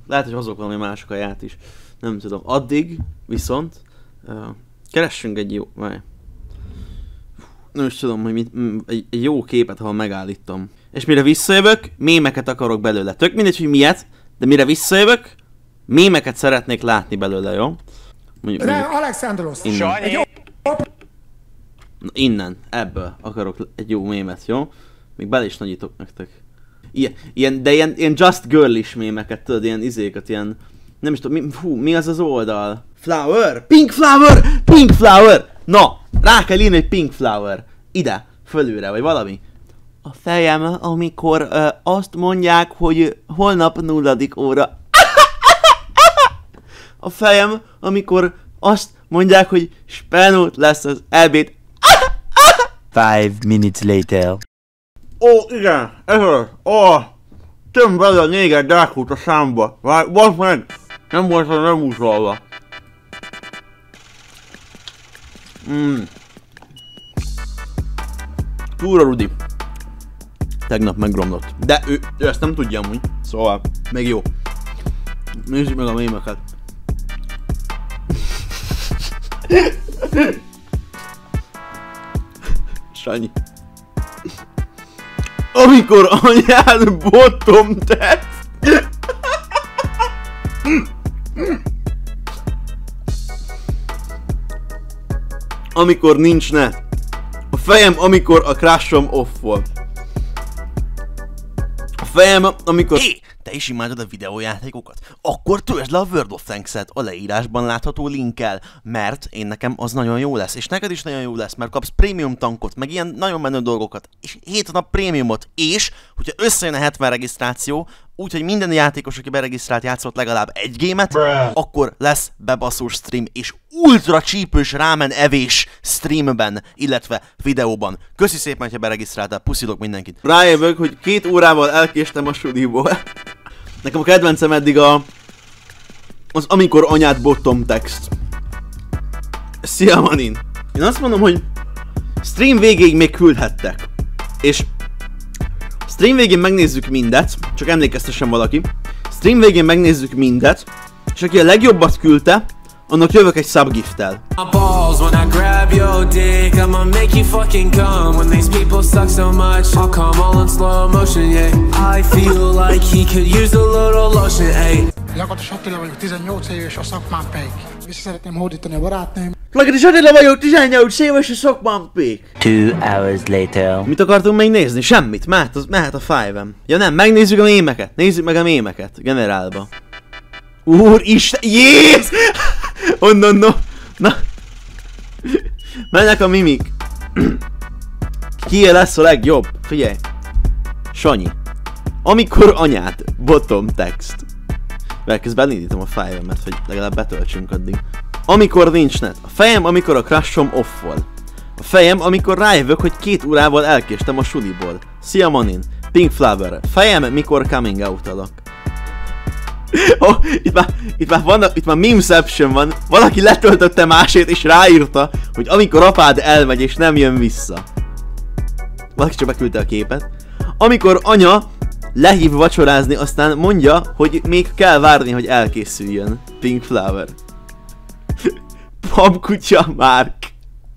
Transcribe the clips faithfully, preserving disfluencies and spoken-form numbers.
Lehet, hogy hozok valami más kaját is. Nem tudom. Addig viszont uh, keressünk egy jó... Várj. Nem is tudom, hogy mit, egy, egy jó képet, ahol megállítom. És mire visszajövök, mémeket akarok belőle. Tök mindegy, hogy miért, de mire visszajövök, mémeket szeretnék látni belőle, jó? Mondjuk, mondjuk Alexandros! Innen. Na, innen, ebből akarok egy jó mémet, jó? Még bele is nagyítok nektek. Ilyen, ilyen de ilyen, ilyen just girl-is mémeket, tudod, ilyen izéket, ilyen... Nem is tudom, mi, fú, mi az az oldal? Flower! Pink flower! Pink flower! Na, rá kell írni, hogy pink flower. Ide, fölülre, vagy valami. A fejem, amikor uh, azt mondják, hogy holnap nulladik óra. A fejem, amikor azt mondják, hogy spenót lesz az ebéd. Five minutes later. Ó, igen, ez az. Ó, töm bele a néger dákult a számba. Várj, most meg! Nem volt, nem úszolva. Mmm. Túra Rudi. Tegnap megromlott. De ő, ő ezt nem tudja amúgy. Szóval, még jó. Nézzük meg a mémeket. Sanyi. Amikor anyád bottom tett. Amikor nincs net. A fejem, amikor a crushom off volt. A fejem, amikor... Hé, te is imádod a videójátékokat? Akkor töltsd le a World of Tanks-et a leírásban látható linkkel, mert én nekem az nagyon jó lesz, és neked is nagyon jó lesz, mert kapsz prémium tankot, meg ilyen nagyon menő dolgokat, és hét nap prémiumot, és hogyha összejön a hetven regisztráció, úgyhogy minden játékos, aki beregisztrált, játszott legalább egy gémet, Bruh. Akkor lesz bebaszós stream, és ultra csípős rámen evés streamben, illetve videóban. Köszi szépen, hogyha beregisztráltál, puszilok mindenkit. Rájövök, hogy két órával elkéstem a suliból. Nekem a kedvencem eddig a... az amikor anyád bottom text. Szia Manin! Én azt mondom, hogy stream végéig még küldhettek. És stream végén megnézzük mindet, csak emlékeztessen valaki. Stream végén megnézzük mindet, és aki a legjobbat küldte, annak jövök egy subgifttel. Lakatos Attila vagyok, tizennyolc éves, a szakmám pék. Vissza szeretném hódítani a barátnőm. Lakatos Attila vagyok, tizennyolc éves, a szakmám pék. Two hours later. Mit akartunk még nézni? Semmit, mehet, az, mehet a five-em. Ja nem, megnézzük a mémeket, nézzük meg a mémeket, generálba. Úristen, jéz! Onnan, no, na. Mennek a mimik. Ki lesz a legjobb? Figyelj. Sanyi. Amikor anyád, bottom text. Mert közben elindítom a five-emet, hogy legalább betöltsünk addig. Amikor nincs net. A fejem, amikor a crushom off volt. A fejem, amikor rájövök, hogy két órával elkéstem a suliból. Szia Manin. Pink flower. Fejem, mikor coming out-alak. Oh, itt már, itt már vannak, itt már memeception van. Valaki letöltötte másét és ráírta, hogy amikor apád elmegy és nem jön vissza. Valaki csak beküldte a képet. Amikor anya lehív vacsorázni, aztán mondja, hogy még kell várni, hogy elkészüljön. Pink flower. Papkutya Márk.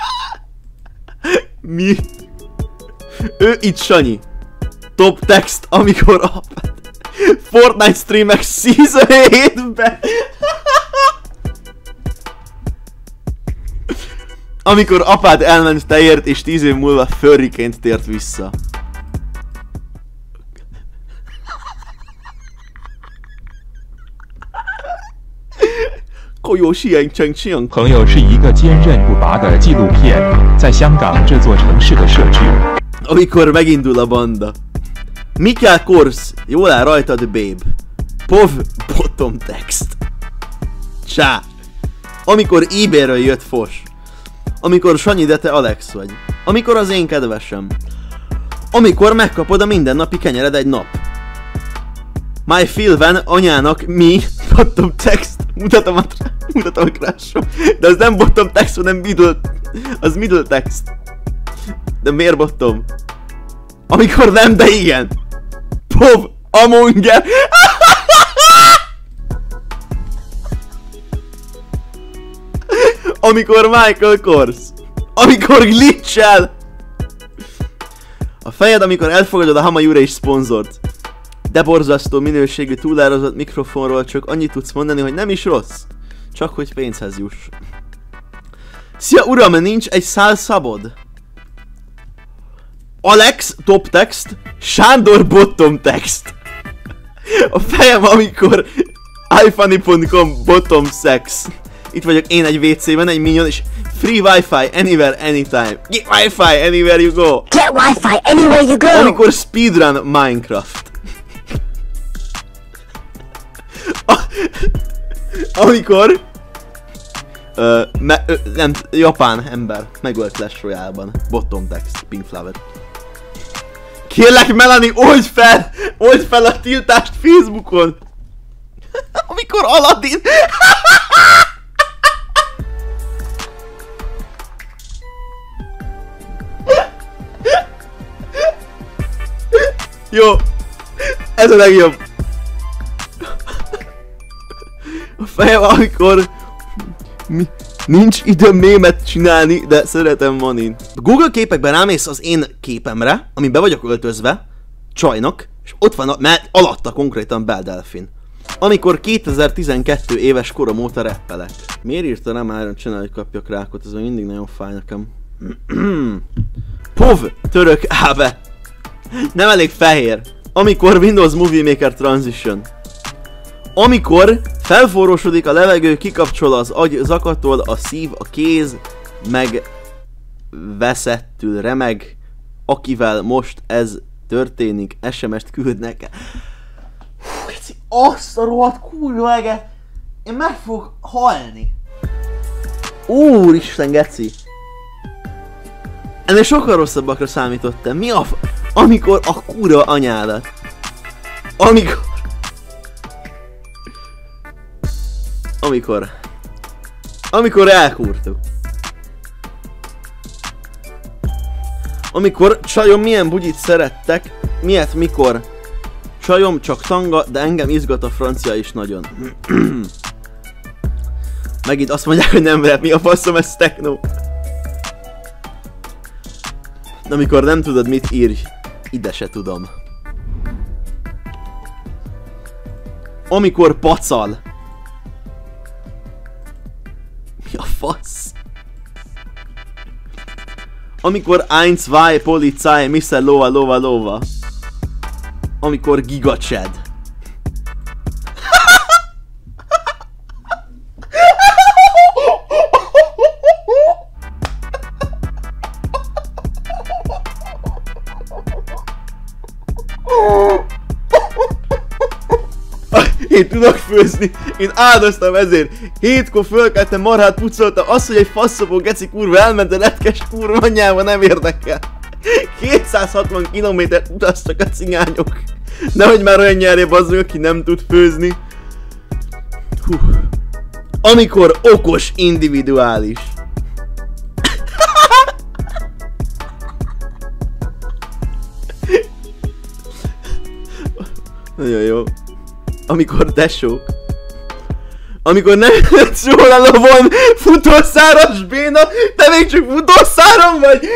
Mi? Ő itt Sanyi. Top text, amikor apád. Fortnite streamek Season hétbe. Amikor apád elment teért és tíz év múlva furryként tért vissza. Koyoshi Yang Cheng Chiang。 朋友是一个坚韧不拔的纪录片，在香港这座城市的设置。 Amikor megindul a banda. Mikkel Korsz, jól áll rajtad, babe. Pov, bottom text. Csá. Amikor eBay-ről jött Fos. Amikor Sanyi, de te Alex vagy. Amikor az én kedvesem. Amikor megkapod a mindennapi kenyered egy nap. My Philven anyának mi, bottom text. Mutatom a, mutatom a crushom. De az nem bottom text, hanem middle. Az middle text. De miért bottom? Amikor nem, de igen. Pov, Among Us. Amikor Michael Kors. Amikor glitchel. A fejed, amikor elfogadod a Hamayure és szponzort. De borzasztó minőségű túlárazott mikrofonról csak annyit tudsz mondani, hogy nem is rossz. Csak hogy pénzhez juss. Szia uram, nincs egy szál szabod? Alex top text, Sándor bottom text. A fejem, amikor ifunny pont com bottom sex. Itt vagyok én egy vé cében, egy minion, és free wifi anywhere, anytime. Get wifi anywhere you go. Get wifi anywhere you go. Amikor speedrun Minecraft. A amikor ö, me, ö, nem, japán ember megölt Clash Royale-ban. Bottom text, Pink Flower. Kérlek Melanie, old fel! Old fel a tiltást Facebookon! Amikor Aladdin... Jó! Ez a legjobb! A fejem, amikor... Mi? Nincs időm mémet csinálni, de szeretem Manin. A Google képekben rámész az én képemre, ami be vagyok öltözve, csajnak, és ott van, a, mert alatta konkrétan Belle Delphine. Amikor kétezer-tizenkettő éves korom óta rappelek. Miért írta nem Iron Channel, hogy kapjak rákot? Ez mindig nagyon fáj nekem. Pov! Török áve! Nem elég fehér. Amikor Windows Movie Maker Transition. Amikor felforrósodik a levegő, kikapcsol az agy, zakatol a szív, a kéz, meg veszettül remeg, akivel most ez történik, es em est küld nekem. Hú, geci, azt a rohadt kurva eget! Én meg fogok halni! Úristen, geci! Ennél sokkal rosszabbakra számítottam. Mi a f... Amikor a kurva anyádat. Amikor... Amikor... Amikor elkúrtuk. Amikor, csajom, milyen bugyit szerettek, miért, mikor. Csajom, csak tanga, de engem izgat a francia is nagyon. Megint azt mondják, hogy nem rap, mi a faszom, ez techno. Amikor nem tudod, mit írj, ide se tudom. Amikor pacal. Mi a fasz? Amikor eins, zwei, Polizei, mister Lova, Lova, Lova. Amikor gigacsed. Én tudok főzni, én áldoztam ezért. Hétkor fölkeltem, marhát pucoltam, az, hogy egy faszopó geci kurva elment a retkes kurva anyjába, nem érdekel. kétszázhatvan kilométert utaztak a cigányok. Nehogy már olyan nyerje bazzog, aki nem tud főzni. Hú. Amikor okos individuális. Nagyon jó. Amikor tesók. Amikor nem jössz róla a lovon, futószáros béna, te még csak futószáron vagy!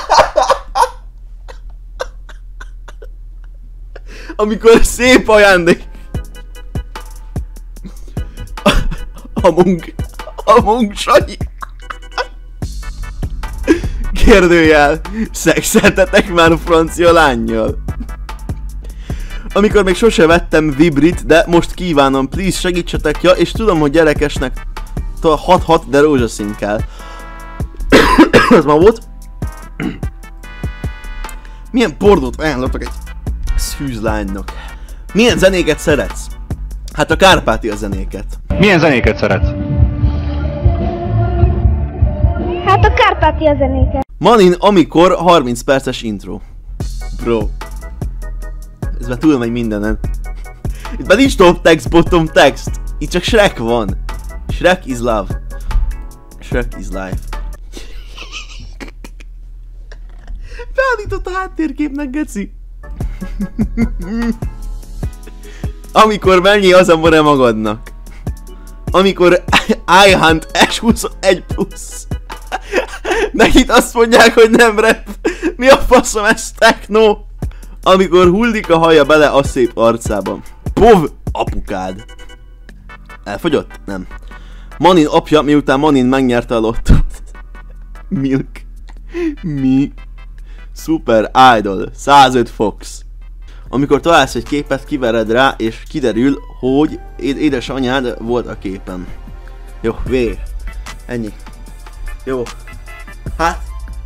Amikor szép ajándék. A munk... A munk sanyi. Kérdőjel. Szexeltetek már a francia lánnyal. Amikor még sose vettem vibrit, de most kívánom, please segítsetek, ja, és tudom, hogy gyerekesnek hat-hat, de rózsaszín kell. Ez ma volt? Milyen bordót ajánlottak egy szűz lánynak? Milyen zenéket szeretsz? Hát a Kárpátia zenéket. Milyen zenéket szeretsz? Hát a Kárpátia zenéket. Manin, amikor harminc perces intro. Bro. Ez már túlmegy mindenen. Itt már nincs top text, bottom text. Itt csak Shrek van. Shrek is love. Shrek is life. Beállított a háttérképnek, geci. Amikor mennyi az a more magadnak. amikor iHunt S huszonegy plusz. Nekik azt mondják, hogy nem rap. Mi a faszom ez techno? Amikor hullik a haja bele a szép arcában. Pov apukád. Elfogyott? Nem. Manin apja, miután Manin megnyerte a lottót. Milk. Mi? Super Idol. százöt Fox. Amikor találsz egy képet, kivered rá, és kiderül, hogy éd édesanyád volt a képen. Jó, vé. Ennyi. Jó. Hát.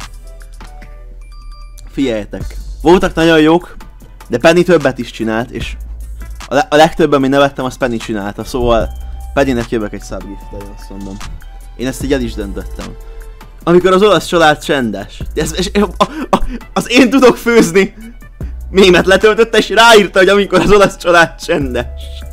Figyeljetek. Voltak nagyon jók, de Penny többet is csinált, és a, le a legtöbb, amit nevettem, azt Penny csinálta, szóval Pennynek jövök egy subgift, én azt mondom. Én ezt így el is döntöttem. Amikor az olasz család csendes. Ez, ez, a, a, az én tudok főzni! Mémet letöltötte és ráírta, hogy amikor az olasz család csendes.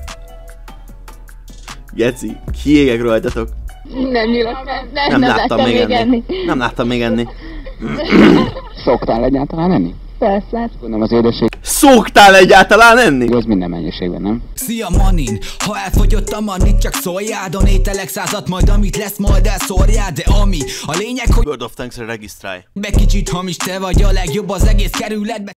Geci, kiégek rajtatok. Nem nyilat, nem, nem, Nem, nem láttam még enni. enni. Nem láttam még enni. Szoktál egyáltalán enni? Persze. Gondolom az édesség Szoktál egyáltalán enni? az minden mennyiségben, nem? Szia Manin, ha elfogyott a manit, csak szóljál, donételek százat, majd amit lesz, majd elszórjál, de ami a lényeg, hogy World of Tanks-re regisztrálj. be kicsit hamis, te vagy a legjobb az egész kerületbe.